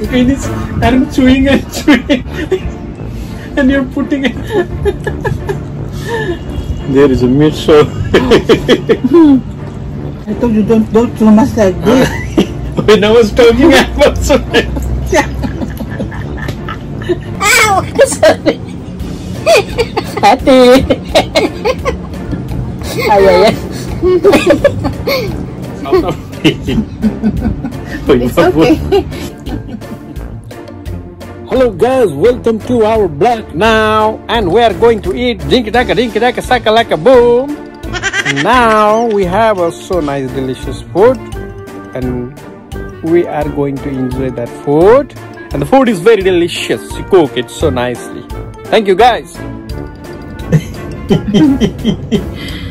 finish and chewing and chewing, and you're putting it. There is a meat show. I told you don't do too much like this. When I was talking, I was sorry. Ow! Sorry. Hati. Ay, ay, ay. It's okay. Hello guys, welcome to our vlog now, and we are going to eat dinky daka saka laka boom. Now we have a so nice delicious food, and we are going to enjoy that food, and the food is very delicious. You cook it so nicely. Thank you guys.